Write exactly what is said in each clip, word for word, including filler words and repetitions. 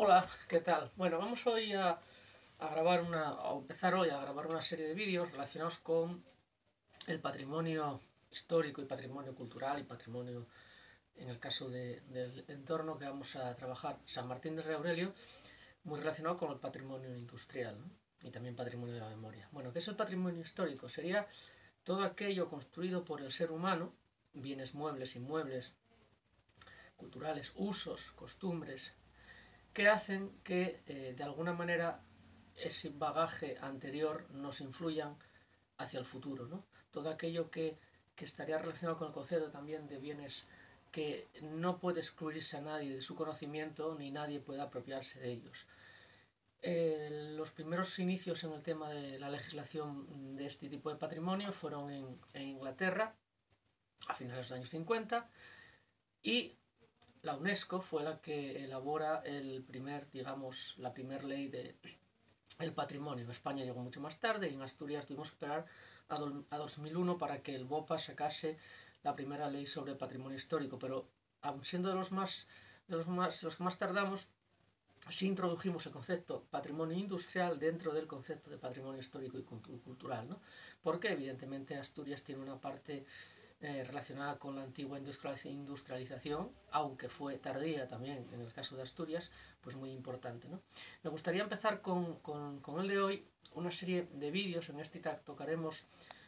Hola, ¿qué tal? Bueno, vamos hoy a, a grabar una, a empezar hoy a grabar una serie de vídeos relacionados con el patrimonio histórico y patrimonio cultural y patrimonio, en el caso de, del entorno que vamos a trabajar, San Martín del Rey Aurelio, muy relacionado con el patrimonio industrial, ¿no? Y también patrimonio de la memoria. Bueno, ¿qué es el patrimonio histórico? Sería todo aquello construido por el ser humano, bienes muebles, inmuebles, culturales, usos, costumbres, que hacen que eh, de alguna manera ese bagaje anterior nos influyan hacia el futuro, ¿no? Todo aquello que, que estaría relacionado con el concepto también de bienes que no puede excluirse a nadie de su conocimiento ni nadie puede apropiarse de ellos. Eh, los primeros inicios en el tema de la legislación de este tipo de patrimonio fueron en, en Inglaterra a finales de los años cincuenta, y la UNESCO fue la que elabora el primer, digamos, la primera ley de el patrimonio. En España llegó mucho más tarde y en Asturias tuvimos que esperar a, do, a dos mil uno para que el BOPA sacase la primera ley sobre patrimonio histórico, pero aun siendo de los más de los más los que más tardamos, sí introdujimos el concepto patrimonio industrial dentro del concepto de patrimonio histórico y cultural, ¿no? Porque evidentemente Asturias tiene una parte eh, relacionada con la antigua industrialización, aunque fue tardía también en el caso de Asturias, pues muy importante, ¿no? Me gustaría empezar con, con, con el de hoy, una serie de vídeos. En este tocaremos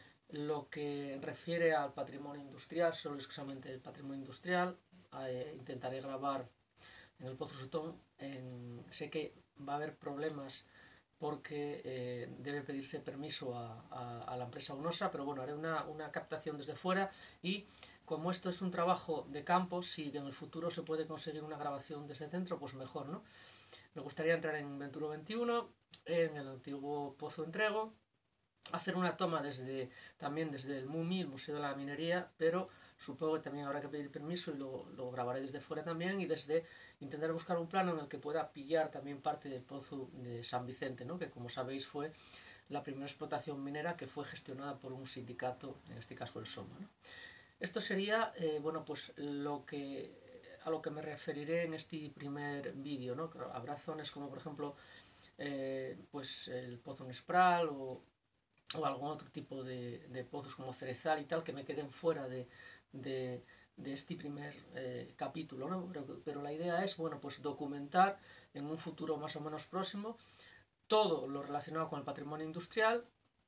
lo que refiere al patrimonio industrial, solo exclusivamente el patrimonio industrial. Eh, intentaré grabar en el Pozo Sotón. En, sé que va a haber problemas porque eh, debe pedirse permiso a, a, a la empresa UNOSA, pero bueno, haré una, una captación desde fuera, y como esto es un trabajo de campo, si en el futuro se puede conseguir una grabación desde dentro, pues mejor, ¿no? Me gustaría entrar en Venturo veintiuno, en el antiguo Pozo Entrego, hacer una toma desde también desde el MUMI, el Museo de la Minería, pero supongo que también habrá que pedir permiso y lo, lo grabaré desde fuera también, y desde intentar buscar un plano en el que pueda pillar también parte del pozo de San Vicente, ¿no? Que como sabéis fue la primera explotación minera que fue gestionada por un sindicato, en este caso el SOMA, ¿no? Esto sería, eh, bueno, pues lo que a lo que me referiré en este primer vídeo, ¿no? Habrá zonas como por ejemplo eh, pues el Pozo Nespral o o algún otro tipo de, de pozos como Cerezal y tal, que me queden fuera de, de, de este primer eh, capítulo, ¿no? Pero, pero la idea es, bueno, pues documentar en un futuro más o menos próximo todo lo relacionado con el patrimonio industrial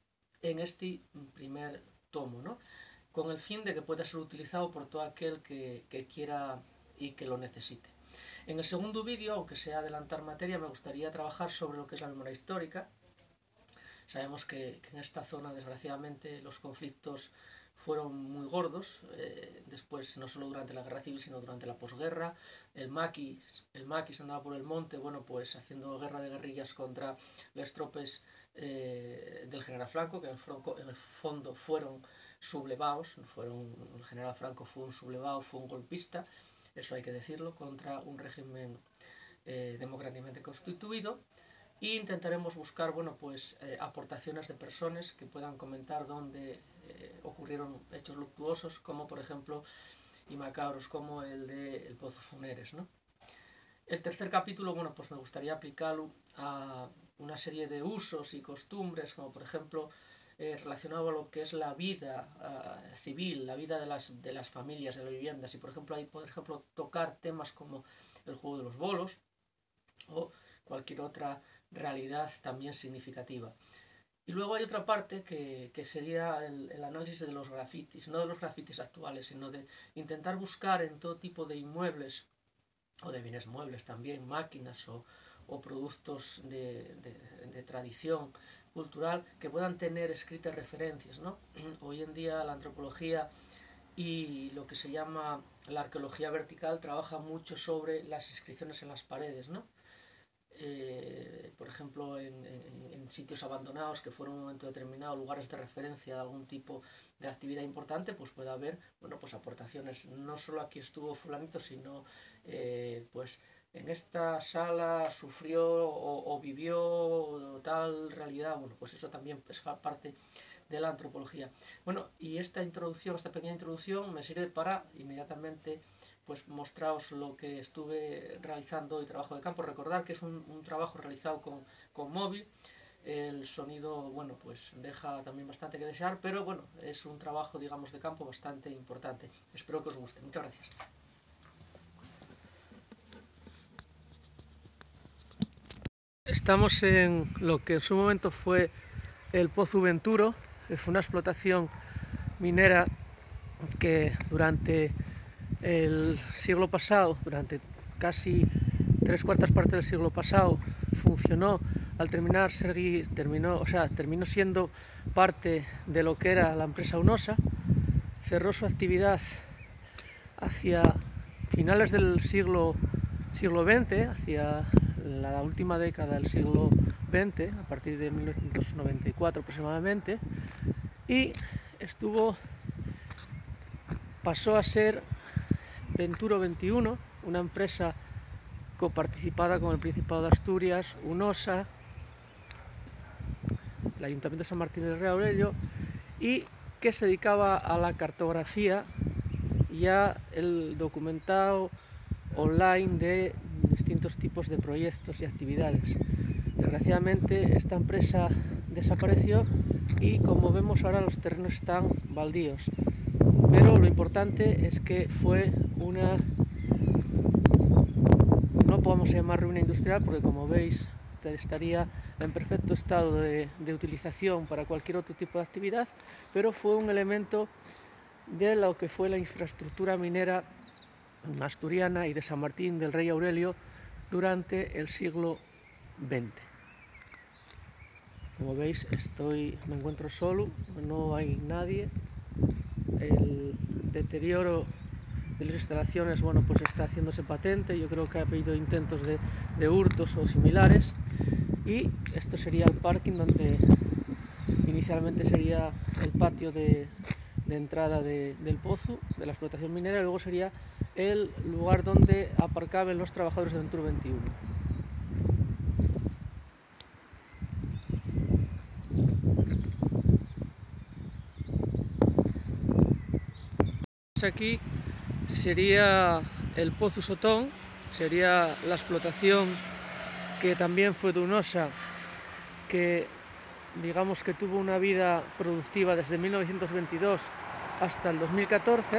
en este primer tomo, ¿no? Con el fin de que pueda ser utilizado por todo aquel que, que quiera y que lo necesite. En el segundo vídeo, aunque sea adelantar materia, me gustaría trabajar sobre lo que es la memoria histórica. Sabemos que, que en esta zona, desgraciadamente, los conflictos fueron muy gordos, eh, después no solo durante la guerra civil, sino durante la posguerra. El maquis, el maquis andaba por el monte, bueno, pues haciendo guerra de guerrillas contra las tropas eh, del general Franco, que en el, Franco, en el fondo fueron sublevados, fueron, el general Franco fue un sublevado, fue un golpista, eso hay que decirlo, contra un régimen eh, democráticamente constituido. Y intentaremos buscar, bueno, pues eh, aportaciones de personas que puedan comentar dónde eh, ocurrieron hechos luctuosos, como por ejemplo, y macabros, como el de el Pozo Funeres, ¿no? El tercer capítulo, bueno, pues me gustaría aplicarlo a una serie de usos y costumbres, como por ejemplo eh, relacionado a lo que es la vida uh, civil, la vida de las, de las familias, de las viviendas, y por ejemplo ahí, por ejemplo, tocar temas como el juego de los bolos o cualquier otra realidad también significativa. Y luego hay otra parte que, que sería el, el análisis de los grafitis, no de los grafitis actuales, sino de intentar buscar en todo tipo de inmuebles, o de bienes muebles también, máquinas o, o productos de, de, de tradición cultural, que puedan tener escritas referencias, ¿no? Hoy en día la antropología y lo que se llama la arqueología vertical trabaja mucho sobre las inscripciones en las paredes, ¿no? Eh, por ejemplo, en, en, en sitios abandonados que fueron en un momento determinado lugares de referencia de algún tipo de actividad importante, pues puede haber, bueno, pues aportaciones. No solo aquí estuvo fulanito, sino eh, pues en esta sala sufrió o, o vivió tal realidad. Bueno, pues eso también es parte de la antropología. Bueno, y esta introducción, esta pequeña introducción me sirve para inmediatamente pues mostraros lo que estuve realizando y trabajo de campo. Recordar que es un, un trabajo realizado con, con móvil. El sonido, bueno, pues deja también bastante que desear, pero bueno, es un trabajo, digamos, de campo bastante importante. Espero que os guste. Muchas gracias. Estamos en lo que en su momento fue el Pozo Venturo, que fue una explotación minera que durante el siglo pasado, durante casi tres cuartas partes del siglo pasado, funcionó. Al terminar, terminó, o sea, terminó siendo parte de lo que era la empresa Unosa. Cerró su actividad hacia finales del siglo, siglo veinte, hacia la última década del siglo veinte, a partir de mil novecientos noventa y cuatro aproximadamente, y estuvo, pasó a ser Venturo veintiuno, una empresa coparticipada con el Principado de Asturias, Unosa, el Ayuntamiento de San Martín del Rey Aurelio, y que se dedicaba a la cartografía y a el documentado online de distintos tipos de proyectos y actividades. Desgraciadamente esta empresa desapareció y, como vemos ahora, los terrenos están baldíos, pero lo importante es que fue una, no podemos llamar ruina industrial, porque como veis estaría en perfecto estado de, de utilización para cualquier otro tipo de actividad, pero fue un elemento de lo que fue la infraestructura minera asturiana y de San Martín del Rey Aurelio durante el siglo veinte. Como veis, estoy, me encuentro solo, no hay nadie. El deterioro de las instalaciones, bueno, pues está haciéndose patente. Yo creo que ha habido intentos de, de hurtos o similares. Y esto sería el parking, donde inicialmente sería el patio de, de entrada de, del pozo, de la explotación minera, y luego sería el lugar donde aparcaban los trabajadores de Venturo veintiuno. Aquí sería el Pozo Sotón, sería la explotación que también fue de Unosa, que digamos que tuvo una vida productiva desde mil novecientos veintidós hasta el dos mil catorce.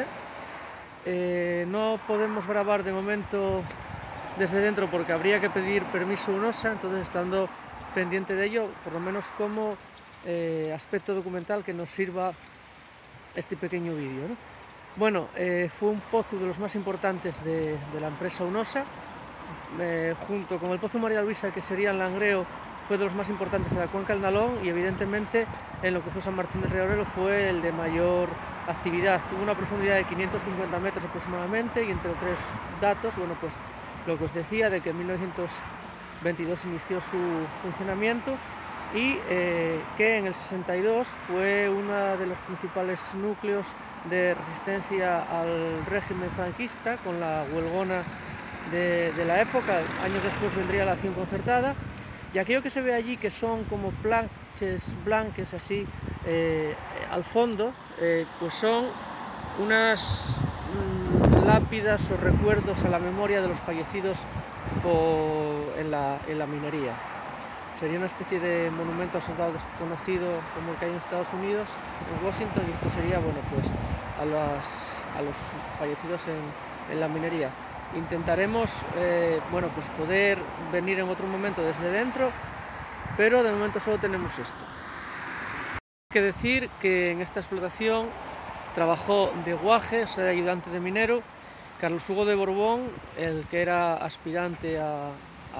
Eh, no podemos grabar de momento desde dentro porque habría que pedir permiso a Unosa, entonces estando pendiente de ello, por lo menos como eh, aspecto documental que nos sirva este pequeño vídeo, ¿no? Bueno, eh, fue un pozo de los más importantes de, de la empresa Unosa, eh, junto con el Pozo María Luisa, que sería en Langreo, fue de los más importantes de la cuenca del Nalón, y evidentemente en lo que fue San Martín del Rey Aurelio fue el de mayor actividad. Tuvo una profundidad de quinientos cincuenta metros aproximadamente, y entre otros datos, bueno, pues lo que os decía de que en mil novecientos veintidós inició su funcionamiento, y eh, que en el sesenta y dos fue uno de los principales núcleos de resistencia al régimen franquista, con la huelgona de, de la época. Años después vendría la acción concertada, y aquello que se ve allí, que son como planches blanques así eh, al fondo, eh, pues son unas mm, lápidas o recuerdos a la memoria de los fallecidos por, en, la, en la minería. Sería una especie de monumento al soldado desconocido como el que hay en Estados Unidos, en Washington, y esto sería, bueno, pues a, las, a los fallecidos en, en la minería. Intentaremos, eh, bueno, pues poder venir en otro momento desde dentro, pero de momento solo tenemos esto. Hay que decir que en esta explotación trabajó de guaje, o sea, de ayudante de minero, Carlos Hugo de Borbón, el que era aspirante a,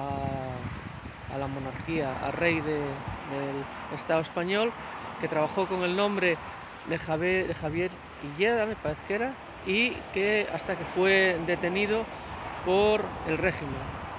a, a la monarquía, a rey de, del Estado español, que trabajó con el nombre de Javier, de Javier Illeda, me parece que era, y que hasta que fue detenido por el régimen.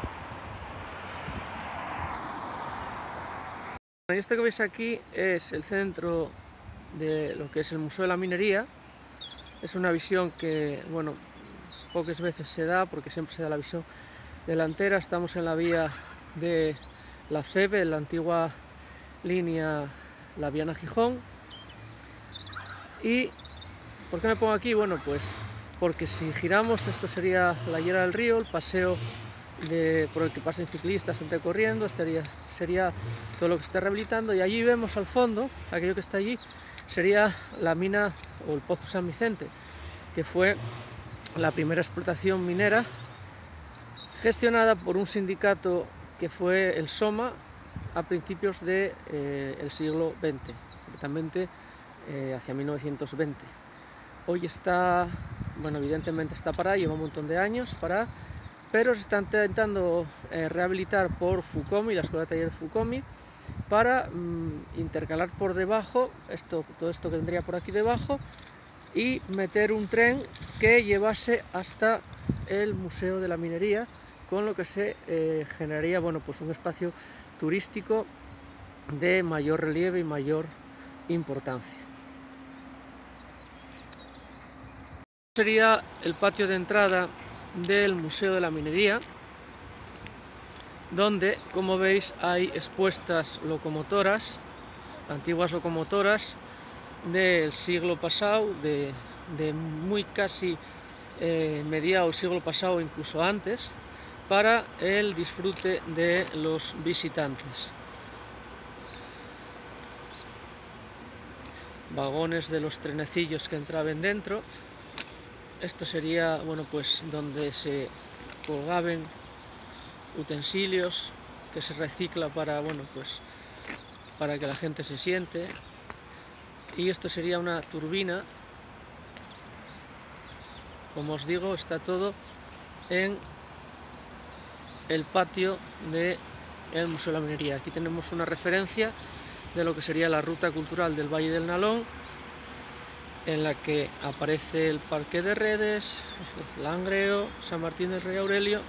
Y esto que veis aquí es el centro de lo que es el Museo de la Minería. Es una visión que, bueno, pocas veces se da, porque siempre se da la visión delantera. Estamos en la vía de la C E B E, la antigua línea La Viana-Gijón. Y ¿por qué me pongo aquí? Bueno, pues porque si giramos esto sería la Llera del Río, el paseo de, por el que pasen ciclistas, gente corriendo, estaría, sería todo lo que se está rehabilitando, y allí vemos al fondo, aquello que está allí, sería la mina o el Pozo San Vicente, que fue la primera explotación minera gestionada por un sindicato que fue el SOMA a principios del de, eh, siglo veinte, concretamente eh, hacia mil novecientos veinte. Hoy está, bueno, evidentemente está parada, lleva un montón de años parada, pero se está intentando eh, rehabilitar por FUCOMI, la Escuela de Taller FUCOMI, para mmm, intercalar por debajo, esto, todo esto que tendría por aquí debajo, y meter un tren que llevase hasta el Museo de la Minería, con lo que se eh, generaría, bueno, pues un espacio turístico de mayor relieve y mayor importancia. Sería el patio de entrada del Museo de la Minería, donde, como veis, hay expuestas locomotoras, antiguas locomotoras del siglo pasado, de, de muy casi eh, mediados del siglo pasado, incluso antes, para el disfrute de los visitantes. Vagones de los trenecillos que entraban dentro. Esto sería, bueno, pues donde se colgaban utensilios que se recicla para, bueno, pues para que la gente se siente. Y esto sería una turbina. Como os digo, está todo en el patio del Museo de la Minería. Aquí tenemos una referencia de lo que sería la ruta cultural del Valle del Nalón, en la que aparece el Parque de Redes, Langreo, San Martín del Rey Aurelio.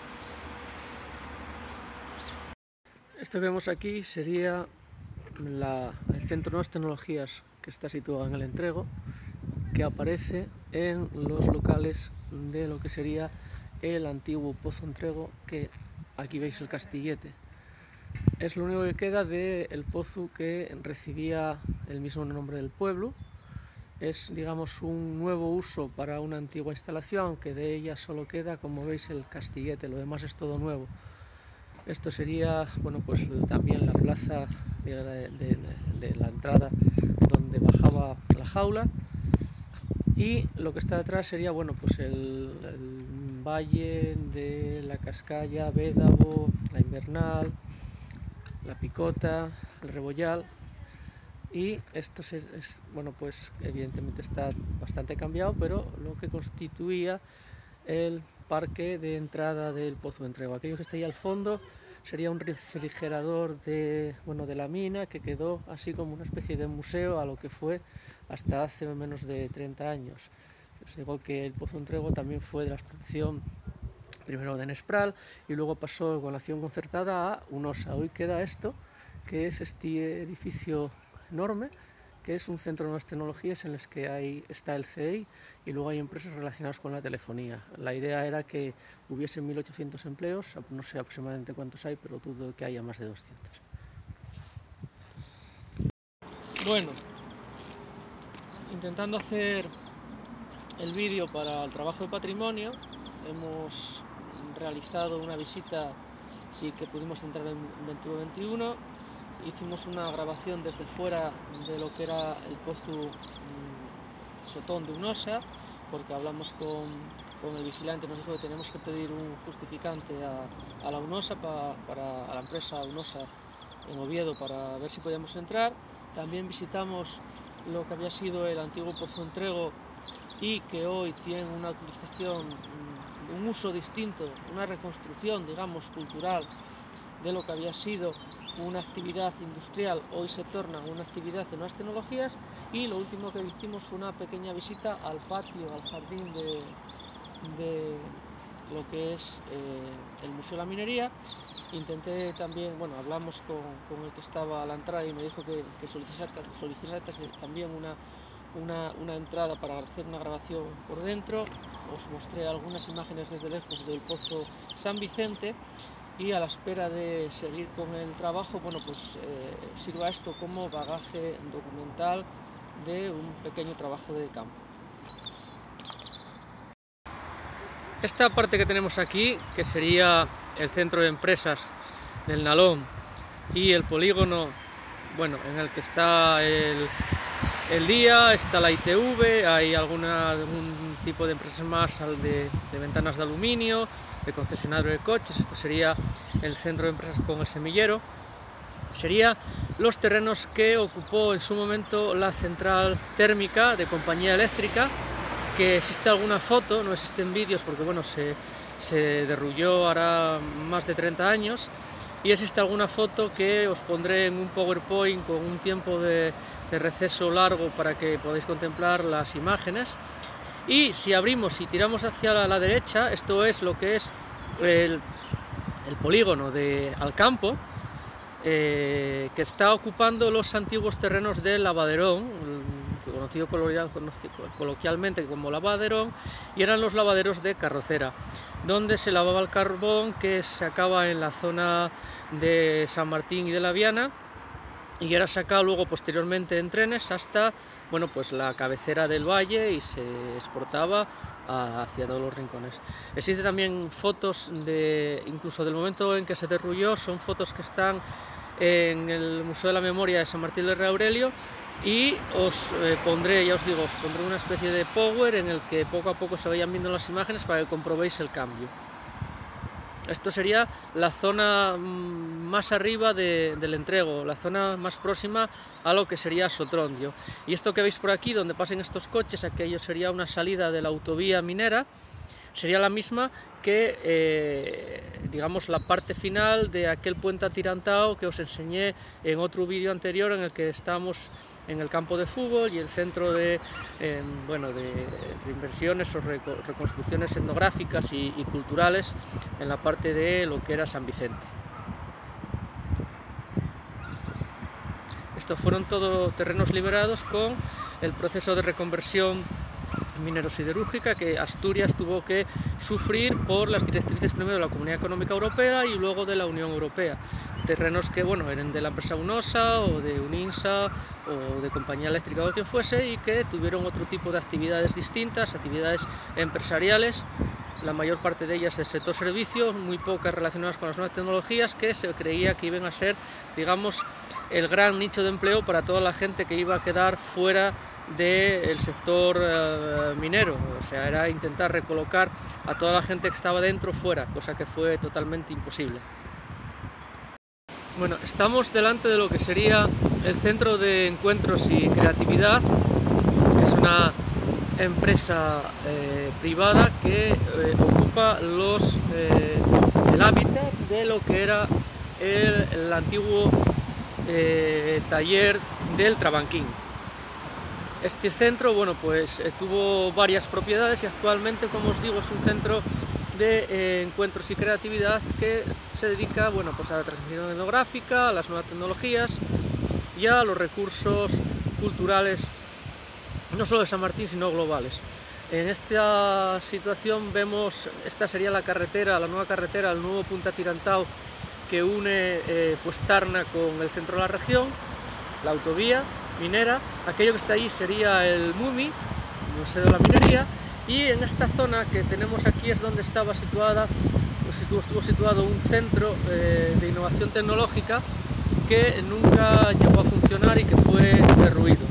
Esto que vemos aquí sería la, el Centro de Nuevas Tecnologías, que está situado en el Entrego, que aparece en los locales de lo que sería el antiguo Pozo Entrego, que aquí veis el castillete. Es lo único que queda del pozo que recibía el mismo nombre del pueblo. Es, digamos, un nuevo uso para una antigua instalación, aunque de ella solo queda, como veis, el castillete, lo demás es todo nuevo. Esto sería, bueno, pues también la plaza de, de, de, de la entrada donde bajaba la jaula, y lo que está detrás sería, bueno, pues el, el valle de la Cascalla, Bédavo, la Invernal, la Picota, el Rebollal. Y esto es, es, bueno, pues evidentemente está bastante cambiado, pero lo que constituía el parque de entrada del Pozo de Entrego. Aquello que está ahí al fondo sería un refrigerador de, bueno, de la mina, que quedó así como una especie de museo a lo que fue hasta hace menos de treinta años. Os digo que el Pozo de Entrego también fue de la explotación primero de Nespral y luego pasó con la acción concertada a UNOSA. Hoy queda esto, que es este edificio enorme, que es un centro de nuevas tecnologías en el que hay, está el C E I, y luego hay empresas relacionadas con la telefonía. La idea era que hubiese mil ochocientos empleos, no sé aproximadamente cuántos hay, pero dudo que haya más de doscientos. Bueno, intentando hacer el vídeo para el trabajo de patrimonio, hemos realizado una visita, sí que pudimos entrar en veintiuno veintiuno, hicimos una grabación desde fuera de lo que era el pozo mmm, Sotón de UNOSA, porque hablamos con, con el vigilante, nos dijo que teníamos que pedir un justificante a, a la UNOSA, pa, para, a la empresa UNOSA en Oviedo, para ver si podíamos entrar. También visitamos lo que había sido el antiguo Pozo Entrego y que hoy tiene una utilización, un uso distinto, una reconstrucción, digamos, cultural de lo que había sido una actividad industrial, hoy se torna una actividad de nuevas tecnologías. Y lo último que hicimos fue una pequeña visita al patio, al jardín de, de lo que es eh, el Museo de la Minería. Intenté también, bueno, hablamos con, con el que estaba a la entrada y me dijo que, que solicitase también una, una, una entrada para hacer una grabación por dentro. Os mostré algunas imágenes desde lejos del Pozo San Vicente. Y a la espera de seguir con el trabajo, bueno, pues eh, sirva esto como bagaje documental de un pequeño trabajo de campo. Esta parte que tenemos aquí, que sería el centro de empresas del Nalón y el polígono, bueno, en el que está el, el día, está la I T V, hay alguna, algún tipo de empresas más de, de ventanas de aluminio, de concesionario de coches. Esto sería el centro de empresas con el semillero. Sería los terrenos que ocupó en su momento la central térmica de Compañía Eléctrica, que existe alguna foto, no existen vídeos porque bueno, se, se derrulló hará más de treinta años, y existe alguna foto que os pondré en un PowerPoint con un tiempo de, de receso largo para que podáis contemplar las imágenes. Y si abrimos y tiramos hacia la, la derecha, esto es lo que es el, el polígono de Alcampo, eh, que está ocupando los antiguos terrenos del Lavaderón, conocido coloquialmente como Lavaderón, y eran los lavaderos de Carrocera, donde se lavaba el carbón que se acaba en la zona de San Martín y de la Viana, y era sacado luego posteriormente en trenes hasta, bueno, pues la cabecera del valle, y se exportaba hacia todos los rincones. Existen también fotos de, incluso del momento en que se derrulló, son fotos que están en el Museo de la Memoria de San Martín del Rey Aurelio, y os eh, pondré, ya os digo, os pondré una especie de power en el que poco a poco se vayan viendo las imágenes para que comprobéis el cambio. Esto sería la zona más arriba de, del entrego, la zona más próxima a lo que sería Sotrondio. Y esto que veis por aquí, donde pasen estos coches, aquello sería una salida de la autovía minera, sería la misma que, eh, digamos, la parte final de aquel puente atirantado que os enseñé en otro vídeo anterior, en el que estamos en el campo de fútbol y el centro de, eh, bueno, de reinversiones o reconstrucciones etnográficas y, y culturales en la parte de lo que era San Vicente. Estos fueron todos terrenos liberados con el proceso de reconversión minero-siderúrgica que Asturias tuvo que sufrir por las directrices primero de la Comunidad Económica Europea y luego de la Unión Europea. Terrenos que, bueno, eran de la empresa UNOSA o de UNINSA o de Compañía Eléctrica o quien fuese, y que tuvieron otro tipo de actividades distintas, actividades empresariales, la mayor parte de ellas del sector servicios, muy pocas relacionadas con las nuevas tecnologías, que se creía que iban a ser, digamos, el gran nicho de empleo para toda la gente que iba a quedar fuera del sector uh, minero. O sea, era intentar recolocar a toda la gente que estaba dentro fuera, cosa que fue totalmente imposible. Bueno, estamos delante de lo que sería el Centro de Encuentros y Creatividad, que es una empresa eh, privada que eh, ocupa los, eh, el hábitat de lo que era el, el antiguo eh, taller del Trabanquín. Este centro, bueno, pues eh, tuvo varias propiedades y actualmente, como os digo, es un centro de eh, encuentros y creatividad que se dedica, bueno, pues a la transmisión etnográfica, a las nuevas tecnologías y a los recursos culturales, no solo de San Martín, sino globales. En esta situación vemos, esta sería la carretera, la nueva carretera, el nuevo Punta Atirantado que une eh, pues Tarna con el centro de la región, la autovía minera. Aquello que está ahí sería el MUMI, el Museo de la Minería, y en esta zona que tenemos aquí es donde estaba situada, pues estuvo situado un centro eh, de innovación tecnológica que nunca llegó a funcionar y que fue derruido.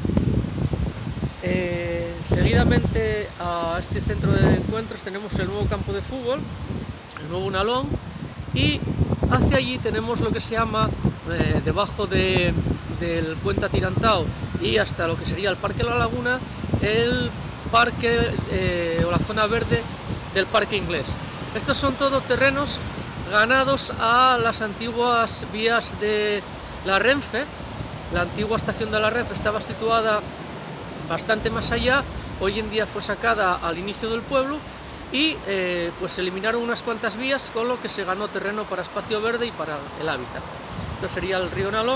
Eh, seguidamente a este centro de encuentros tenemos el nuevo campo de fútbol, el nuevo Nalón, y hacia allí tenemos lo que se llama, eh, debajo de, del puente atirantado y hasta lo que sería el Parque La Laguna, el parque eh, o la zona verde del Parque Inglés. Estos son todos terrenos ganados a las antiguas vías de la Renfe. La antigua estación de la Renfe estaba situada bastante más allá, hoy en día fue sacada al inicio del pueblo y eh, pues eliminaron unas cuantas vías, con lo que se ganó terreno para espacio verde y para el hábitat. Esto sería el río Nalón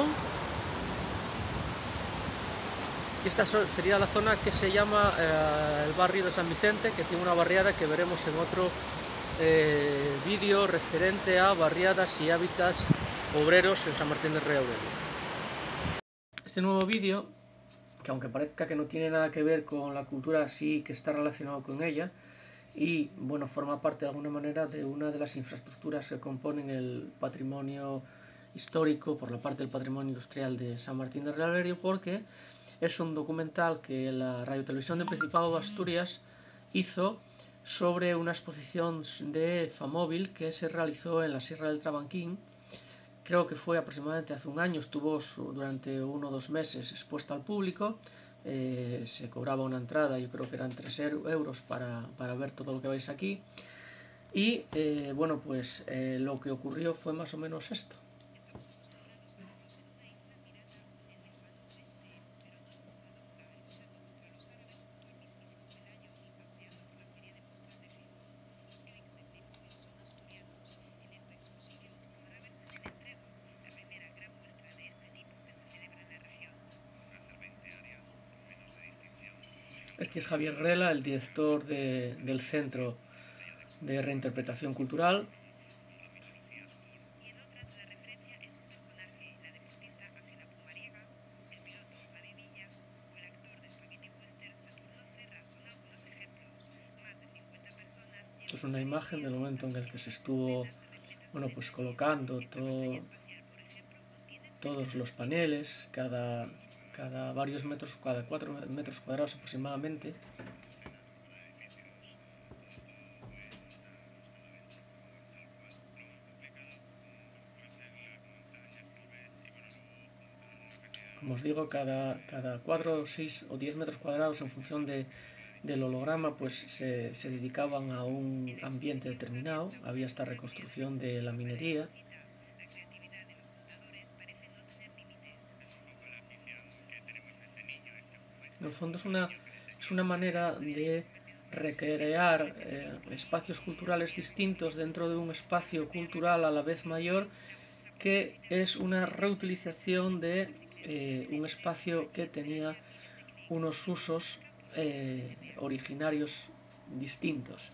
y esta sería la zona que se llama eh, el barrio de San Vicente, que tiene una barriada que veremos en otro eh, vídeo referente a barriadas y hábitats obreros en San Martín del Rey Aurelio. Este nuevo vídeo, que aunque parezca que no tiene nada que ver con la cultura, sí que está relacionado con ella, y bueno, forma parte de alguna manera de una de las infraestructuras que componen el patrimonio histórico por la parte del patrimonio industrial de San Martín del Realerio, porque es un documental que la Radio Televisión del Principado de Asturias hizo sobre una exposición de Famóvil que se realizó en la Sierra del Trabanquín. Creo que fue aproximadamente hace un año, estuvo durante uno o dos meses expuesta al público. Eh, se cobraba una entrada, yo creo que eran tres euros para, para ver todo lo que veis aquí. Y eh, bueno, pues eh, lo que ocurrió fue más o menos esto. Este es Javier Grela, el director de, del Centro de Reinterpretación Cultural. Esto es una imagen del momento en el que se estuvo, bueno, pues colocando todo, todos los paneles, cada... cada varios metros, cada cuatro metros cuadrados aproximadamente. Como os digo, cada, cada cuatro, seis o diez metros cuadrados en función de, del holograma, pues se, se dedicaban a un ambiente determinado. Había esta reconstrucción de la minería. En el fondo es una, es una manera de recrear eh, espacios culturales distintos dentro de un espacio cultural a la vez mayor, que es una reutilización de eh, un espacio que tenía unos usos eh, originarios distintos.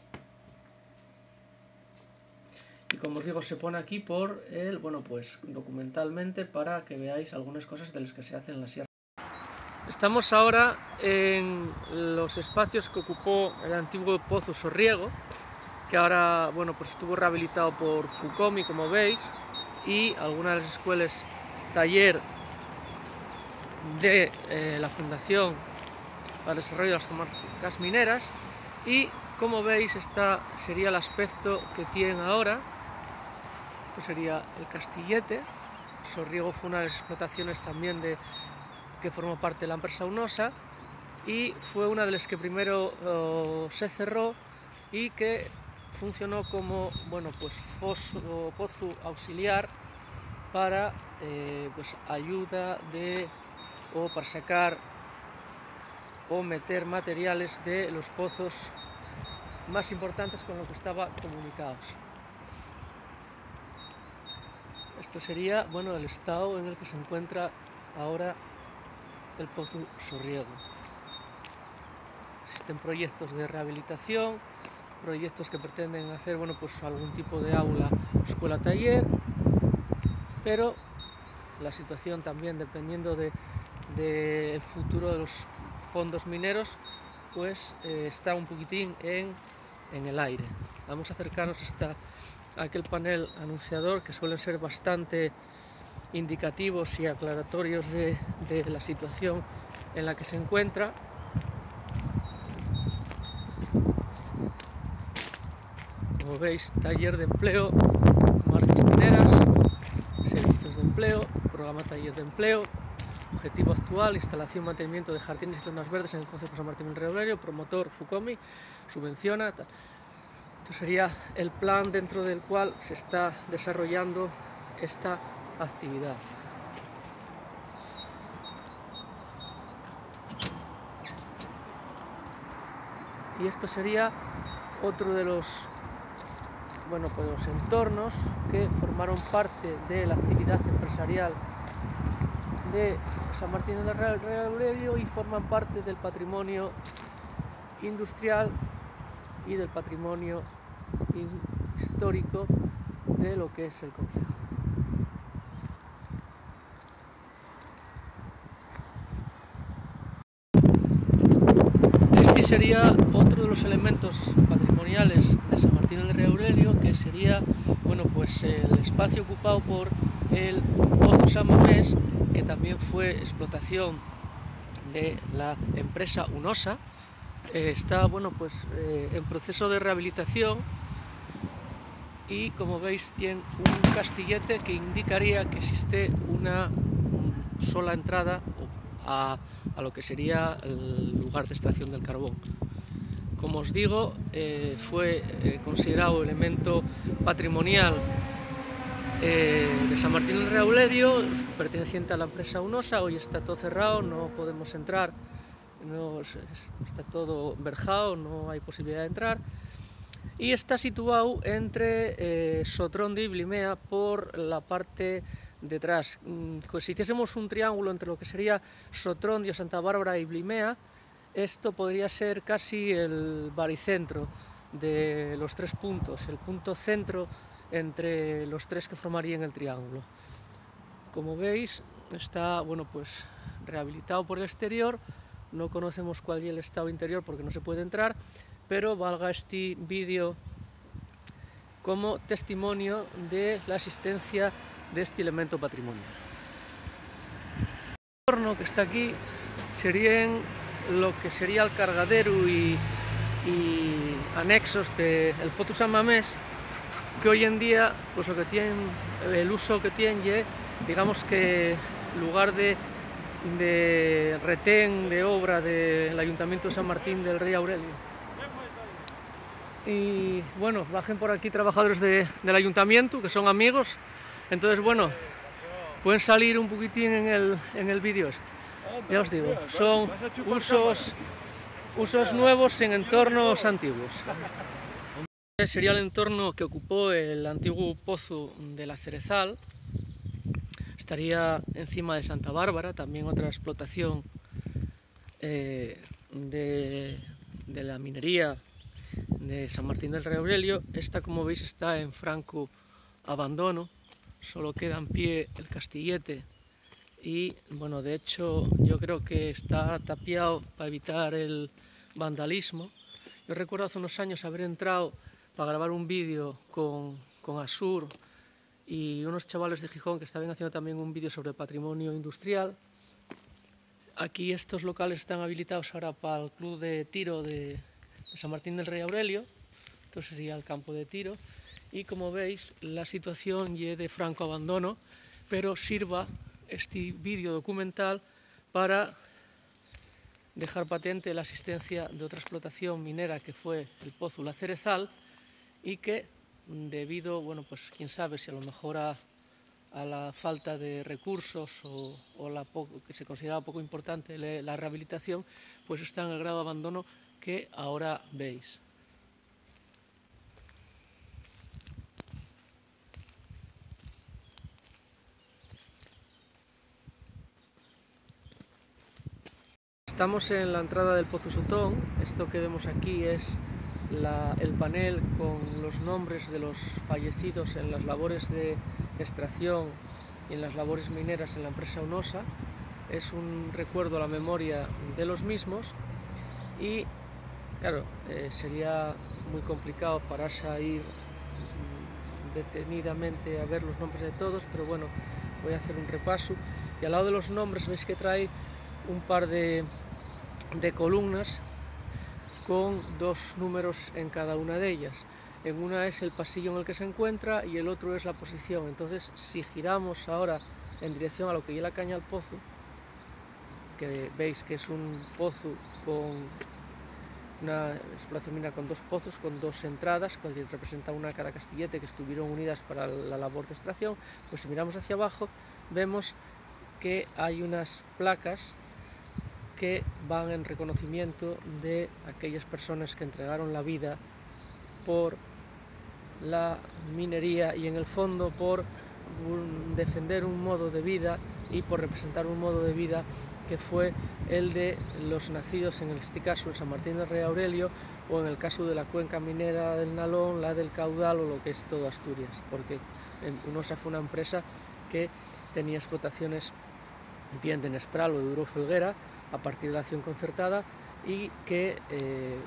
Y como os digo, se pone aquí por el, bueno, pues documentalmente, para que veáis algunas cosas de las que se hacen en la sierra. Estamos ahora en los espacios que ocupó el antiguo Pozo Sorriego, que ahora, bueno, pues estuvo rehabilitado por Fucomi, como veis, y algunas de las escuelas taller de eh, la Fundación para el Desarrollo de las Comarcas Mineras. Y como veis, este sería el aspecto que tienen ahora. Esto sería el Castillete. Sorriego fue una de las explotaciones también de que formó parte de la empresa Unosa, y fue una de las que primero oh, se cerró y que funcionó como, bueno, pues foso, pozo auxiliar para eh, pues ayuda de o para sacar o meter materiales de los pozos más importantes con los que estaban comunicados. Esto sería, bueno, el estado en el que se encuentra ahora el Pozo Sorriego. Existen proyectos de rehabilitación, proyectos que pretenden hacer, bueno, pues algún tipo de aula, escuela, taller, pero la situación también, dependiendo de, de el futuro de los fondos mineros, pues eh, está un poquitín en, en el aire. Vamos a acercarnos hasta aquel panel anunciador, que suelen ser bastante indicativos y aclaratorios de, de la situación en la que se encuentra. Como veis, taller de empleo, comarcas mineras, servicios de empleo, programa taller de empleo, objetivo actual, instalación y mantenimiento de jardines y zonas verdes en el concejo de San Martín del Realerio, promotor Fucomi, subvenciona. Tal. Esto sería el plan dentro del cual se está desarrollando esta actividad. Y esto sería otro de los, bueno, pues los entornos que formaron parte de la actividad empresarial de San Martín del Realerio y forman parte del patrimonio industrial y del patrimonio histórico de lo que es el concejo. Este sería otro de los los elementos patrimoniales de San Martín del Rey Aurelio, que sería, bueno, pues el espacio ocupado por el Pozo San Mamés, que también fue explotación de la empresa Unosa. Eh, está, bueno, pues eh, en proceso de rehabilitación, y como veis tiene un castillete que indicaría que existe una sola entrada a, a lo que sería el lugar de extracción del carbón. Como os digo, eh, fue eh, considerado elemento patrimonial eh, de San Martín del Rey Aurelio, perteneciente a la empresa Unosa. Hoy está todo cerrado, no podemos entrar, no, está todo verjado, no hay posibilidad de entrar. Y está situado entre eh, Sotrondo y Blimea por la parte detrás. Pues si hiciésemos un triángulo entre lo que sería Sotrondio, Santa Bárbara y Blimea, esto podría ser casi el baricentro de los tres puntos, el punto centro entre los tres que formarían el triángulo. Como veis, está, bueno, pues rehabilitado por el exterior. No conocemos cuál es el estado interior porque no se puede entrar, pero valga este vídeo como testimonio de la existencia de este elemento patrimonial. El entorno que está aquí serían lo que sería el cargadero y, y anexos del Pozo San Mamés, que hoy en día, pues lo que tienen, el uso que tienen, digamos que lugar de, de retén de obra del Ayuntamiento de San Martín del Rey Aurelio. Y bueno, bajen por aquí trabajadores de, del ayuntamiento, que son amigos, entonces bueno, pueden salir un poquitín en el, en el vídeo este. Ya os digo, son usos, usos nuevos en entornos antiguos. Este sería el entorno que ocupó el antiguo pozo de la Cerezal. Estaría encima de Santa Bárbara, también otra explotación eh, de, de la minería de San Martín del Rey Aurelio. Esta, como veis, está en franco abandono, solo queda en pie el castillete y, bueno, de hecho yo creo que está tapiado para evitar el vandalismo. Yo recuerdo hace unos años haber entrado para grabar un vídeo con, con Asur y unos chavales de Gijón que estaban haciendo también un vídeo sobre patrimonio industrial. Aquí estos locales están habilitados ahora para el club de tiro de San Martín del Rey Aurelio. Esto sería el campo de tiro, y como veis la situación es de franco abandono, pero sirva este vídeo documental para dejar patente la existencia de otra explotación minera que fue el Pozo La Cerezal, y que debido, bueno, pues quién sabe si a lo mejor a, a la falta de recursos o, o la poco, que se consideraba poco importante la rehabilitación, pues está en el grado de abandono que ahora veis. Estamos en la entrada del Pozo Sotón. Esto que vemos aquí es la, el panel con los nombres de los fallecidos en las labores de extracción y en las labores mineras en la empresa Unosa. Es un recuerdo a la memoria de los mismos y, claro, eh, sería muy complicado pararse a ir detenidamente a ver los nombres de todos, pero bueno, voy a hacer un repaso. Y al lado de los nombres veis que trae un par de, de columnas con dos números en cada una de ellas. En una es el pasillo en el que se encuentra y el otro es la posición. Entonces, si giramos ahora en dirección a lo que es la caña del pozo, que veis que es un pozo con una explotación minera con dos pozos, con dos entradas, que representa una cada castillete, que estuvieron unidas para la labor de extracción, pues si miramos hacia abajo vemos que hay unas placas que van en reconocimiento de aquellas personas que entregaron la vida por la minería y en el fondo por defender un modo de vida y por representar un modo de vida que fue el de los nacidos, en este caso en San Martín del Rey Aurelio, o en el caso de la cuenca minera del Nalón, la del Caudal o lo que es todo Asturias, porque Unosa fue una empresa que tenía explotaciones bien de Nespral o de Duro Felguera a partir de la acción concertada y que eh,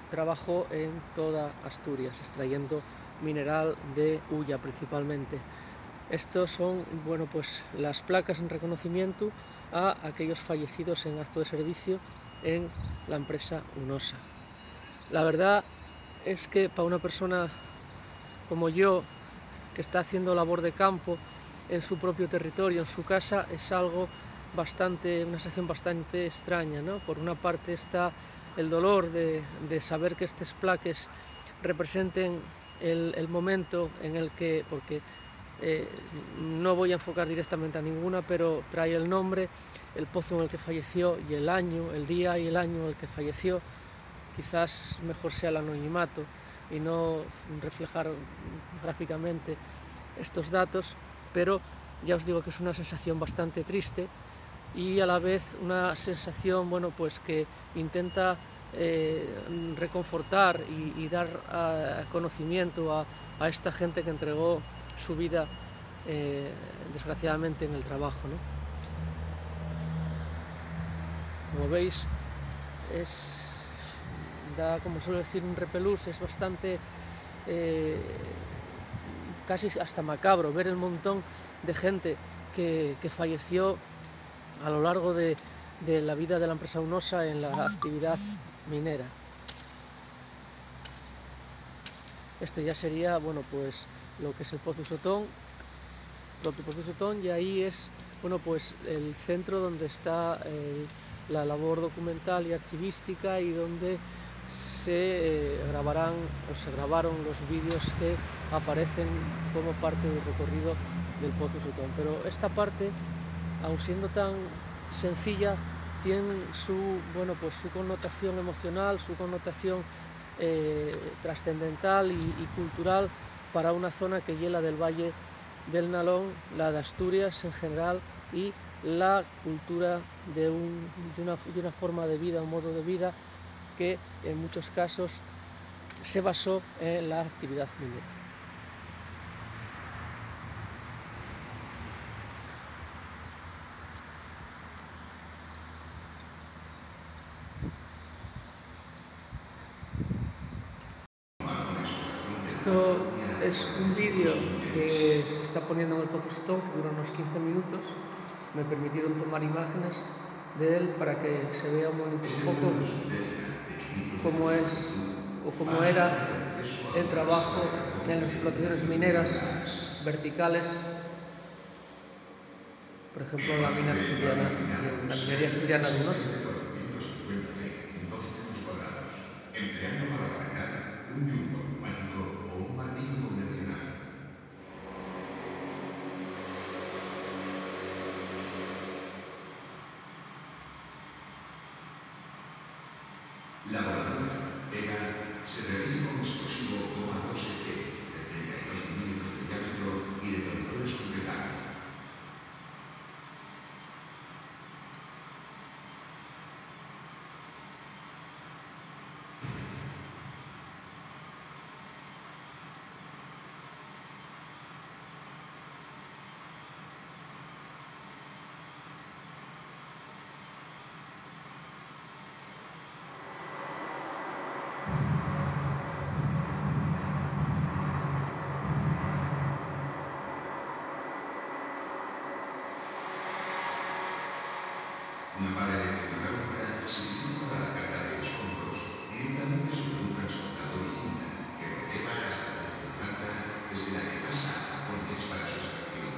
trabajó en toda Asturias, extrayendo mineral de hulla principalmente. Estos son, bueno, pues las placas en reconocimiento a aquellos fallecidos en acto de servicio en la empresa Hunosa. La verdad es que para una persona como yo, que está haciendo labor de campo en su propio territorio, en su casa, es algo bastante, una sensación bastante extraña, ¿no? Por una parte está el dolor de, de saber que estas placas representen el, el momento en el que, porque eh, no voy a enfocar directamente a ninguna, pero trae el nombre, el pozo en el que falleció y el año, el día y el año en el que falleció. Quizás mejor sea el anonimato y no reflejar gráficamente estos datos, pero ya os digo que es una sensación bastante triste y a la vez una sensación, bueno, pues que intenta eh, reconfortar y, y dar a, conocimiento a, a esta gente que entregó su vida eh, desgraciadamente en el trabajo, ¿no? Como veis, es, da, como suelo decir, un repelús, es bastante eh, casi hasta macabro ver el montón de gente que, que falleció a lo largo de, de la vida de la empresa Hunosa en la actividad minera. Este ya sería, bueno, pues lo que es el Pozo Sotón, propio Pozo Sotón, y ahí es, bueno, pues el centro donde está eh, la labor documental y archivística y donde se eh, grabarán o se grabaron los vídeos que aparecen como parte del recorrido del Pozo Sotón. Pero esta parte, aun siendo tan sencilla, tiene su, bueno, pues su connotación emocional, su connotación eh, trascendental y, y cultural para una zona que es la del Valle del Nalón, la de Asturias en general, y la cultura de, un, de, una, de una forma de vida, un modo de vida que en muchos casos se basó en la actividad minera. Esto es un vídeo que se está poniendo en el Pozo Sotón, que dura unos quince minutos. Me permitieron tomar imágenes de él para que se vea un, un poco cómo es o cómo era el trabajo en las explotaciones mineras verticales, por ejemplo en la mina asturiana, en la minería asturiana de Hunosa. La voladura Vega se realiza con un explosivo goma dos F de treinta y dos milímetros de diámetro y detonadores con metal. Una pala electrohidráulica se utiliza para la carga de escombros directamente sobre un transportador y cinta que lo eleva hasta la décima planta, desde la que pasa a vagones para su extracción.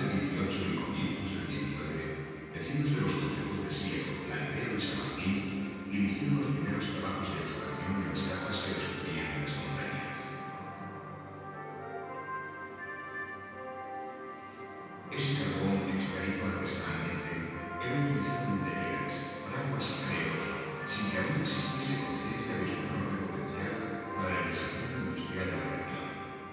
del dieciocho y comienzos del diecinueve, vecinos de los concejos de Siero, Langreo y San Martín iniciaron los primeros trabajos de extracción en las capas que descubrían en las montañas. Ese carbón extraído artesanalmente era utilizado en tejeras, fraguas y careros, sin que aún existiese conciencia de su enorme potencial para el desarrollo industrial de la región.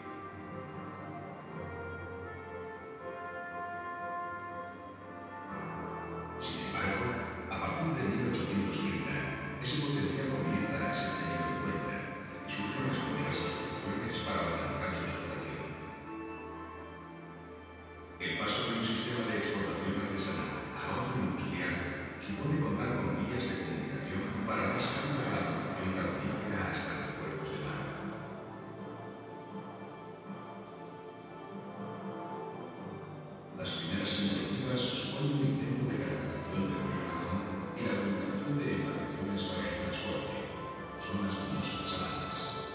Sin embargo, a partir de mil ochocientos treinta, ese potencial comienza a ser tenido en cuenta y surgen las primeras instituciones para organizar su explotación. El paso de un sistema de explotación artesanal a otro industrial supone contar con vías de comunicación para dar salida a la producción carbonífera hasta los puertos de mar. Las primeras iniciativas suponen un intento de canalización del río Nalón y la realización de embarcaciones para el transporte. Son las famosas chalanas.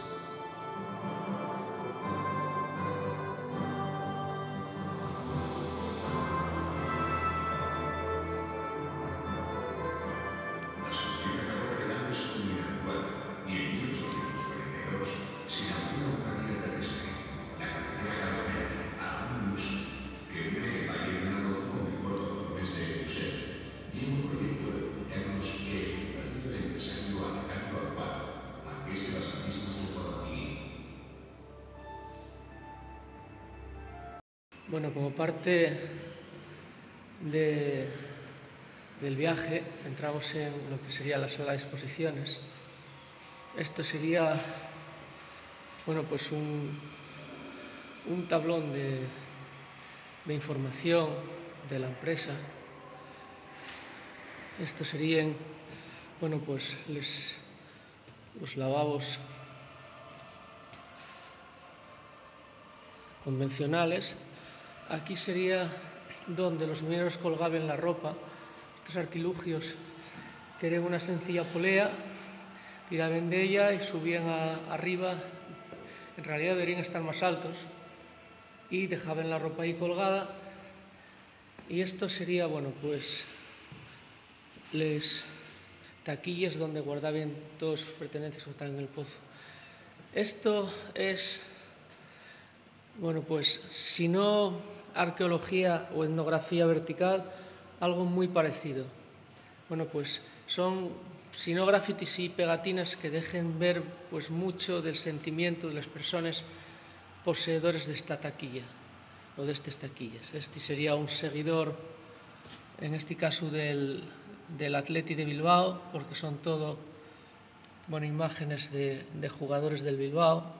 La solución de Cabo no se muy inadecuada y en mil ochocientos cuarenta y dos se inaugura una vía terrestre, la carretera carbonera a Amuñus, que une el Valle de Nalón con el puerto japonés de Museo, y un proyecto de gobiernos que ejecutaría el empresario Alejandro Alvaro, marqués de las Marismas del Guadalquivir. Bueno, como parte de, del viaje, entramos en lo que sería la sala de exposiciones. Esto sería, bueno, pues un, un tablón de, de información de la empresa. Estos serían, bueno, pues les, los lavabos convencionales. Aquí sería donde los mineros colgaban la ropa. Estos artilugios que eran una sencilla polea, tiraban de ella y subían a, arriba. En realidad deberían estar más altos y dejaban la ropa ahí colgada. Y esto sería, bueno, pues les taquillas donde guardaban todas sus pertenencias que estaban en el pozo. Esto es, bueno, pues si no arqueología o etnografía vertical, algo muy parecido. Bueno, pues son, si no grafitis y pegatinas que dejen ver pues mucho del sentimiento de las personas poseedores de esta taquilla o de estas taquillas. Este sería un seguidor, en este caso del, del Atleti de Bilbao, porque son todo, bueno, imágenes de, de jugadores del Bilbao.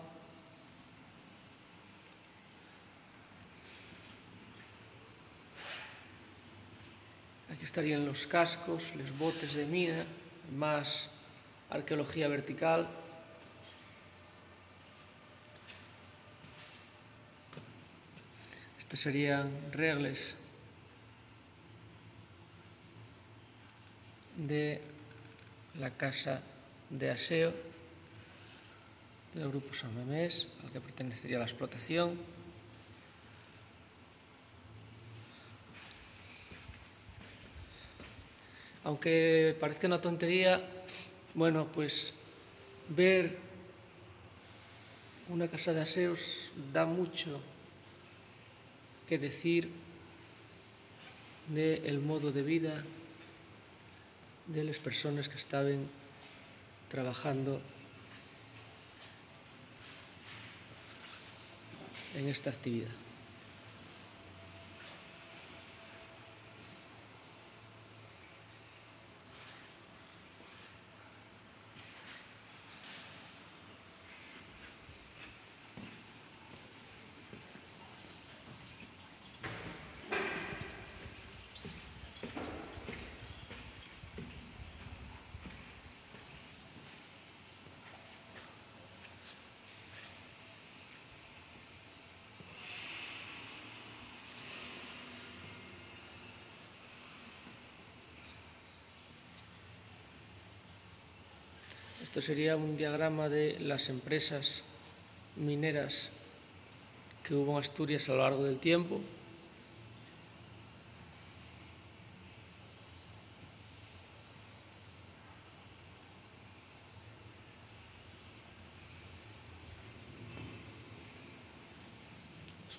Aquí estarían los cascos, los botes de mina, más arqueología vertical. Estos serían regles de la casa de aseo del grupo San Mamés, al que pertenecería la explotación. Aunque parezca una tontería, bueno, pues ver una casa de aseos da mucho que decir del modo de vida de las personas que estaban trabajando en esta actividad. Esto sería un diagrama de las empresas mineras que hubo en Asturias a lo largo del tiempo.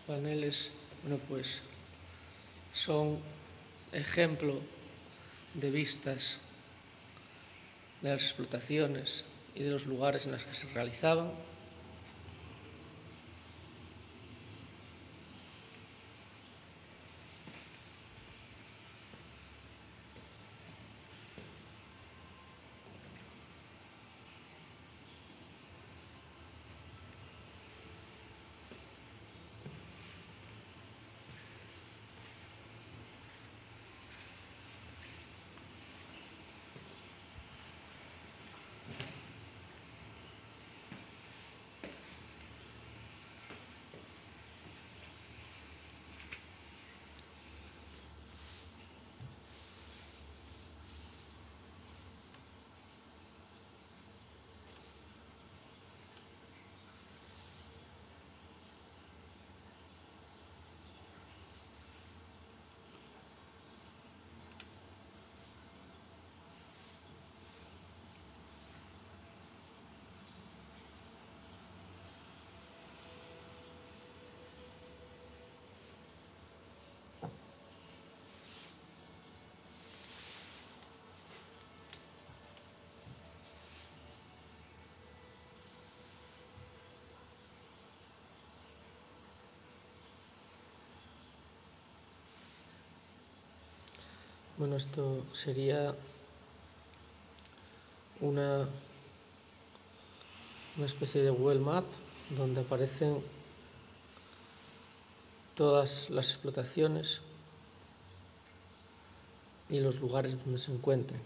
paneles, bueno, pues son ejemplo de vistas de las explotaciones y de los lugares en los que se realizaban. Bueno, esto sería una, una especie de Google Map donde aparecen todas las explotaciones y los lugares donde se encuentren.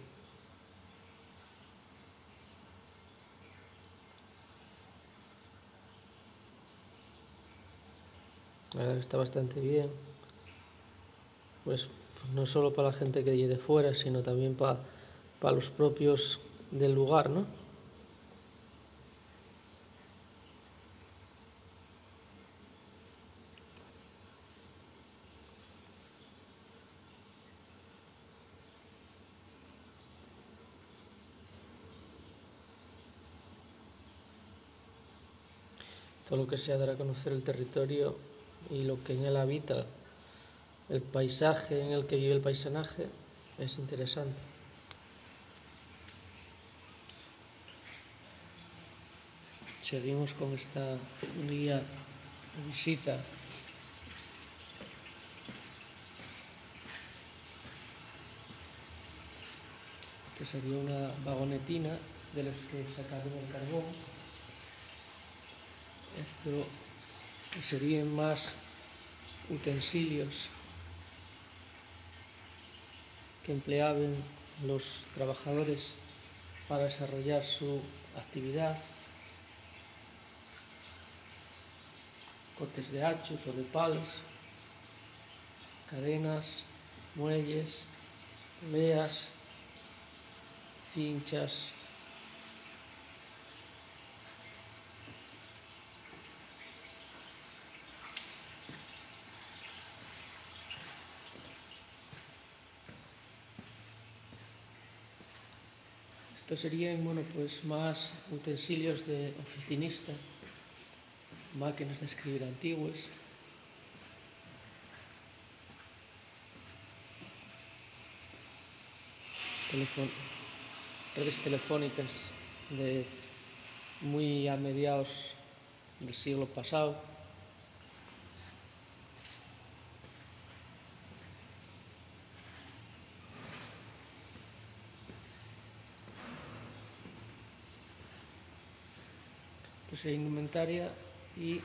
La verdad que está bastante bien, pues no solo para la gente que viene de fuera, sino también para, para los propios del lugar, ¿no? Todo lo que sea dar a conocer el territorio y lo que en él habita, el paisaje en el que vive el paisanaje, es interesante. Seguimos con esta guía de visita. Esta sería una vagonetina de las que sacaron el carbón. Esto serían más utensilios que empleaban los trabajadores para desarrollar su actividad. Cortes de hachos o de palos, cadenas, muelles, poleas, cinchas. Estos serían, bueno, pues más utensilios de oficinista, máquinas de escribir antiguas, Telefon redes telefónicas de muy a mediados del siglo pasado. Esto sería indumentaria y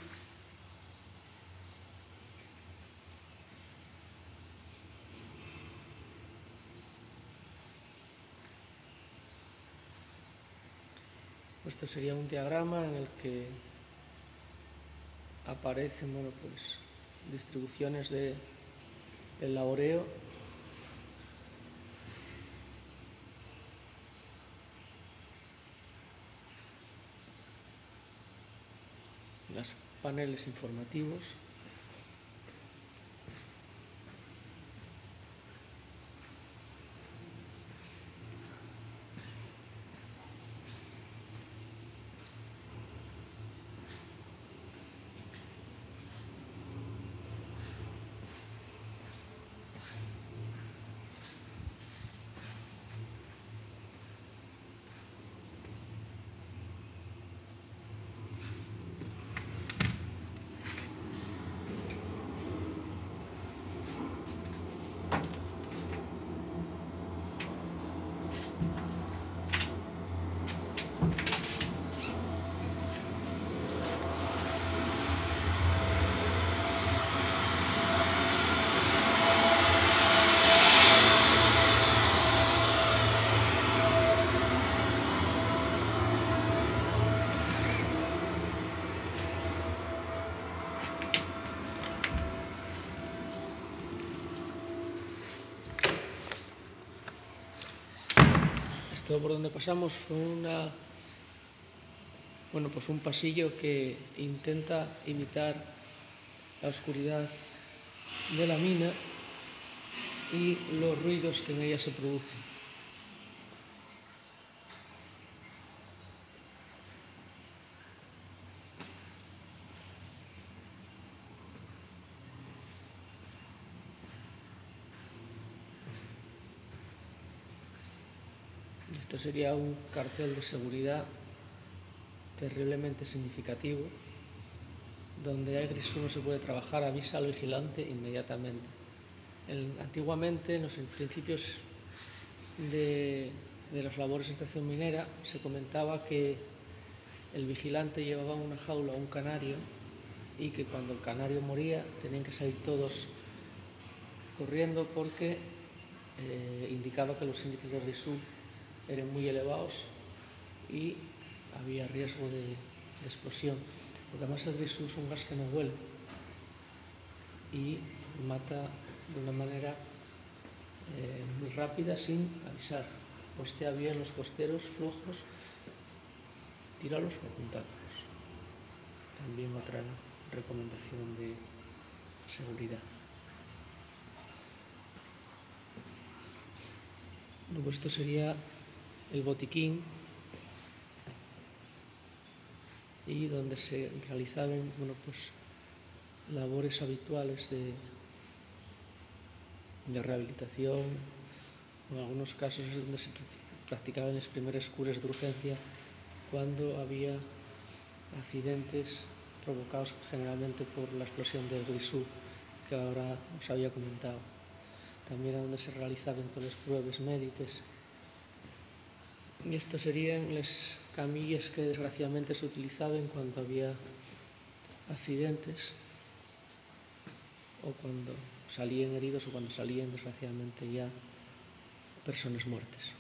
esto sería un diagrama en el que aparecen, bueno, pues distribuciones de el laboreo, los paneles informativos. Esto por donde pasamos fue una, bueno, pues un pasillo que intenta imitar la oscuridad de la mina y los ruidos que en ella se producen. Esto sería un cartel de seguridad terriblemente significativo, donde hay Grisú no se puede trabajar, avisa al vigilante inmediatamente. El, antiguamente, en los principios de, de las labores de extracción minera, se comentaba que el vigilante llevaba en una jaula un canario y que cuando el canario moría tenían que salir todos corriendo porque eh, indicaba que los índices de Grisú eran muy elevados y había riesgo de, de explosión, porque además el Grisú es un gas que no huele y mata de una manera eh, muy rápida sin avisar. Postea bien los costeros flojos, tíralos o apuntarlos. También otra recomendación de seguridad. Luego esto sería el botiquín y donde se realizaban, bueno, pues, labores habituales de, de rehabilitación. En algunos casos es donde se practicaban las primeras curas de urgencia cuando había accidentes provocados generalmente por la explosión del Grisú que ahora os había comentado. También donde se realizaban todas las pruebas médicas. Y estas serían las camillas que desgraciadamente se utilizaban cuando había accidentes o cuando salían heridos o cuando salían desgraciadamente ya personas muertas.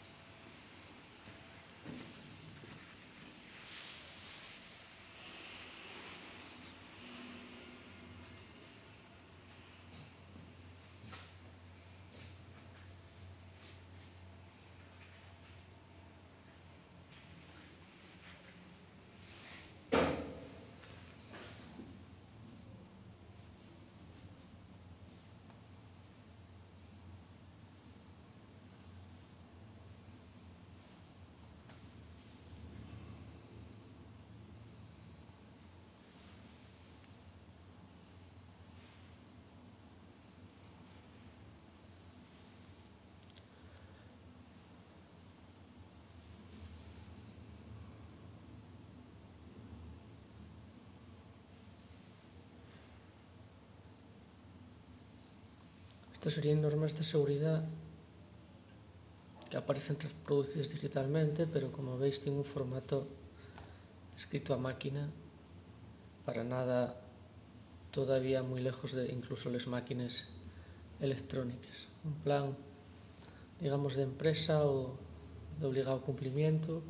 Estas serían normas de seguridad que aparecen producidas digitalmente, pero como veis tiene un formato escrito a máquina, para nada todavía muy lejos de incluso las máquinas electrónicas. Un plan, digamos, de empresa o de obligado cumplimiento.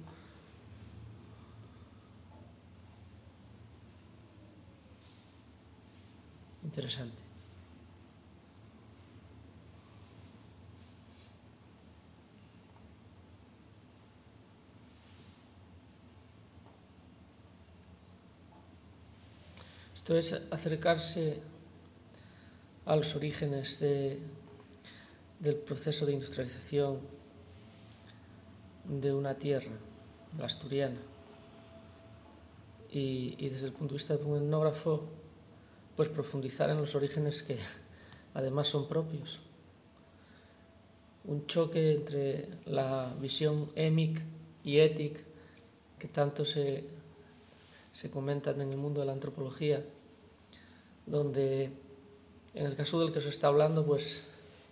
Interesante. Esto es acercarse a los orígenes de, del proceso de industrialización de una tierra, la asturiana, y, y desde el punto de vista de un etnógrafo, pues profundizar en los orígenes que además son propios. Un choque entre la visión émic y étic que tanto se, se comentan en el mundo de la antropología, donde en el caso del que os está hablando, pues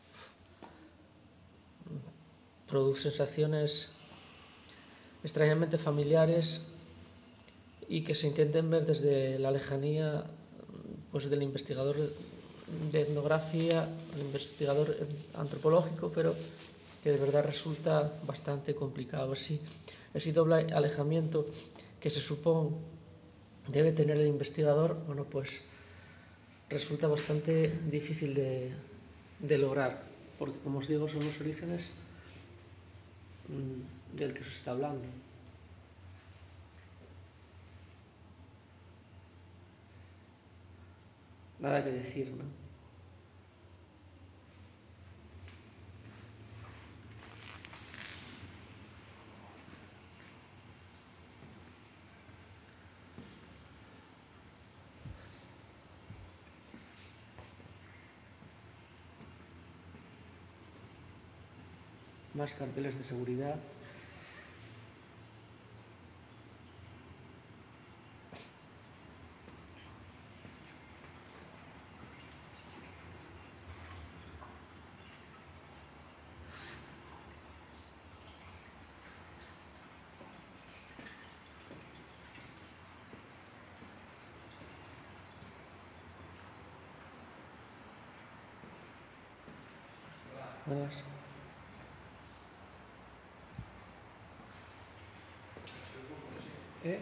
produce sensaciones extrañamente familiares y que se intenten ver desde la lejanía, pues, del investigador de etnografía, el investigador antropológico, pero que de verdad resulta bastante complicado. Así, ese doble alejamiento que se supone debe tener el investigador, bueno, pues resulta bastante difícil de, de lograr, porque, como os digo, son los orígenes mmm, del que se está hablando. Nada que decir, ¿no? Más carteles de seguridad. Buenas. ¿Eh?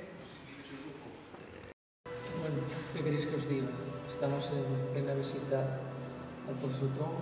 Bueno, ¿qué queréis que os diga? Estamos en plena visita al Pozo Sotón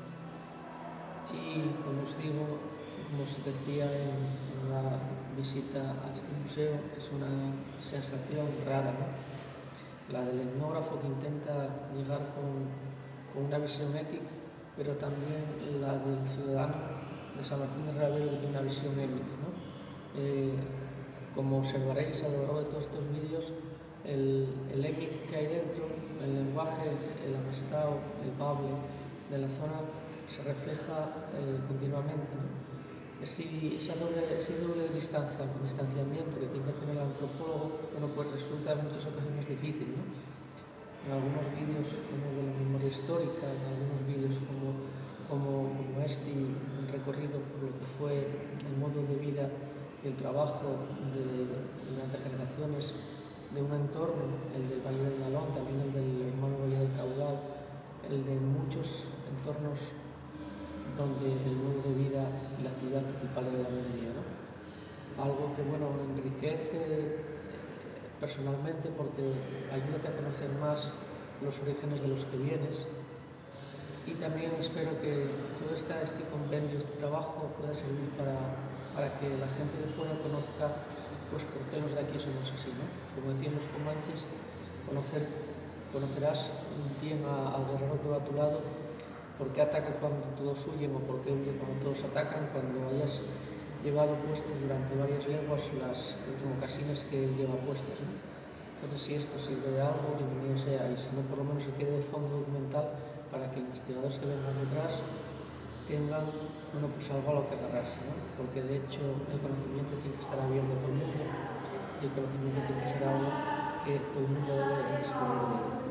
y, como os digo, como os decía en la visita a este museo, es una sensación rara, ¿no? La del etnógrafo que intenta llegar con, con una visión ética, pero también la del ciudadano de San Martín de Ravelo que tiene una visión ética, ¿no? Eh, como observaréis a lo largo de todos estos vídeos, el, el émic que hay dentro, el lenguaje, el amestao, el bable de la zona se refleja eh, continuamente, ¿no? Ese, esa doble, ese doble distancia, distanciamiento que tiene que tener el antropólogo, bueno, pues resulta en muchas ocasiones difícil, ¿no? En algunos vídeos como de la memoria histórica, en algunos vídeos como, como, como este recorrido por lo que fue el modo de vida y el trabajo de, durante generaciones de un entorno, el del Valle del Nalón, también el del hermano Valle del Caudal, el de muchos entornos donde el modo de vida y la actividad principal era la minería, ¿no? Algo que, bueno, enriquece personalmente porque ayúdate a conocer más los orígenes de los que vienes, y también espero que todo este, este compendio, este trabajo pueda servir para, para que la gente de fuera conozca pues por qué los de aquí somos así, ¿no? Como decían los comanches, conocer, conocerás bien a, al guerrero que va a tu lado, por qué ataca cuando todos huyen o por qué huye cuando todos atacan, cuando hayas llevado puestos durante varias leguas las, los mocasines que él lleva puestos, ¿no? Entonces, si esto sirve de algo, bienvenido sea, y si no, por lo menos se quede de fondo documental para que investigadores que vengan detrás tengan, bueno, pues algo a lo que agarrarse, ¿no? Porque de hecho el conocimiento tiene que estar abierto a todo el mundo y el conocimiento tiene que ser algo que todo el mundo debe disponer de él.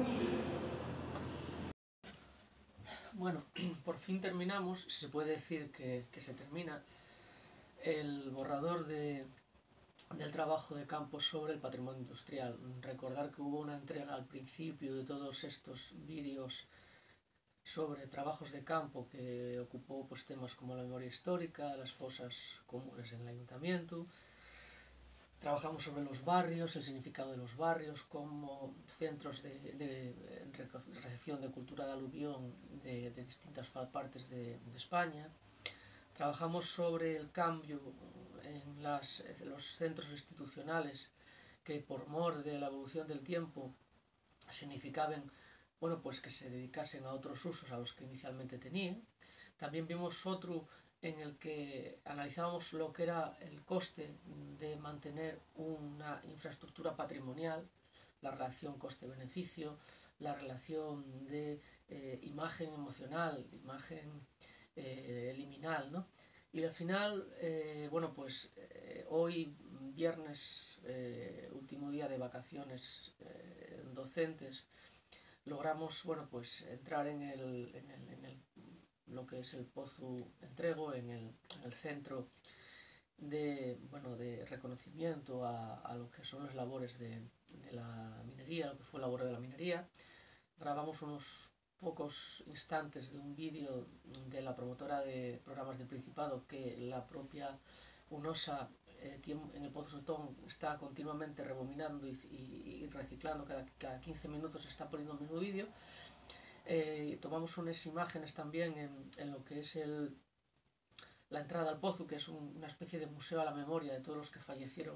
Bueno, por fin terminamos, se puede decir que, que se termina el borrador de, del trabajo de campo sobre el patrimonio industrial. Recordar que hubo una entrega al principio de todos estos vídeos sobre trabajos de campo que ocupó pues, temas como la memoria histórica, las fosas comunes en el ayuntamiento. Trabajamos sobre los barrios, el significado de los barrios como centros de, de recepción de cultura de aluvión de, de distintas partes de, de España. Trabajamos sobre el cambio en las, los centros institucionales que por mor de la evolución del tiempo significaban, bueno, pues que se dedicasen a otros usos a los que inicialmente tenían. También vimos otro en el que analizábamos lo que era el coste de mantener una infraestructura patrimonial, la relación coste-beneficio, la relación de eh, imagen emocional, imagen eh, liminal, ¿no? Y al final, eh, bueno, pues eh, hoy, viernes, eh, último día de vacaciones eh, docentes, logramos, bueno, pues entrar en el, en el, en el lo que es el Pozo Entrego, en el, en el centro de, bueno, de reconocimiento a, a lo que son las labores de, de la minería, lo que fue la labor de la minería. Grabamos unos pocos instantes de un vídeo de la promotora de programas del Principado que la propia UNOSA eh, en el Pozo Sotón está continuamente rebobinando y, y, y reciclando, cada, cada quince minutos está poniendo el mismo vídeo. Eh, tomamos unas imágenes también en, en lo que es el, la entrada al pozo, que es un, una especie de museo a la memoria de todos los que fallecieron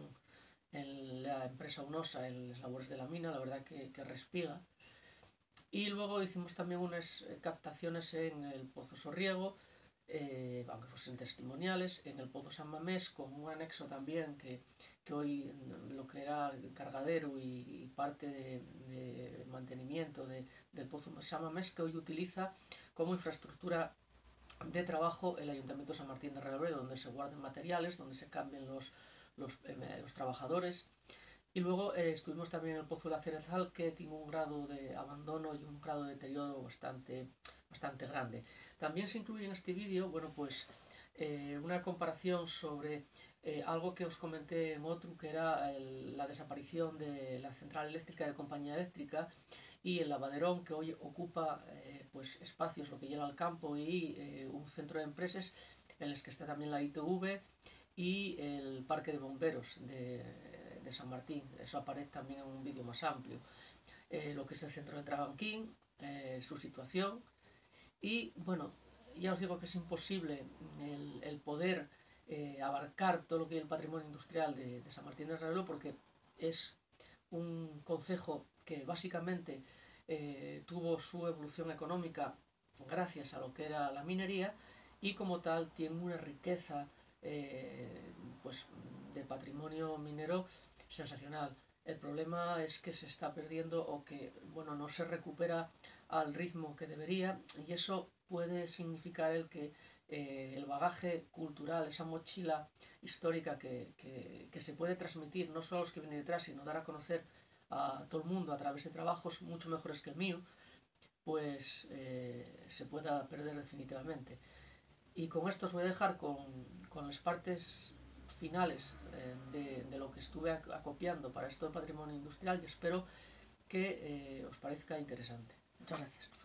en la empresa Unosa en las labores de la mina, la verdad que, que respiga. Y luego hicimos también unas captaciones en el Pozo Sorriego, eh, aunque fuesen testimoniales, en el Pozo San Mamés, con un anexo también que, que hoy lo que era el cargadero y, y parte de, de mantenimiento de, del Pozo San Mamés, que hoy utiliza como infraestructura de trabajo el Ayuntamiento de San Martín de Realedo, donde se guarden materiales, donde se cambien los, los, eh, los trabajadores. Y luego eh, estuvimos también en el Pozo de la Cerezal, que tiene un grado de abandono y un grado de deterioro bastante, bastante grande. También se incluye en este vídeo, bueno, pues eh, una comparación sobre eh, algo que os comenté en otro, que era el, la desaparición de la central eléctrica de Compañía Eléctrica y el lavaderón, que hoy ocupa eh, pues espacios, lo que llega al campo, y eh, un centro de empresas en los que está también la I T V y el parque de bomberos de, de San Martín. Eso aparece también en un vídeo más amplio. Eh, lo que es el centro de Trabanquín, eh, su situación. Y bueno, ya os digo que es imposible el, el poder eh, abarcar todo lo que es el patrimonio industrial de, de San Martín de Realedo, porque es un concejo que básicamente eh, tuvo su evolución económica gracias a lo que era la minería, y como tal tiene una riqueza eh, pues, de patrimonio minero sensacional. El problema es que se está perdiendo, o que bueno, no se recupera al ritmo que debería, y eso puede significar el que eh, el bagaje cultural, esa mochila histórica que, que, que se puede transmitir no solo a los que vienen detrás, sino dar a conocer a todo el mundo a través de trabajos mucho mejores que el mío, pues eh, se pueda perder definitivamente. Y con esto os voy a dejar con, con las partes finales eh, de, de lo que estuve acopiando para esto de patrimonio industrial, y espero que eh, os parezca interesante. Muchas gracias.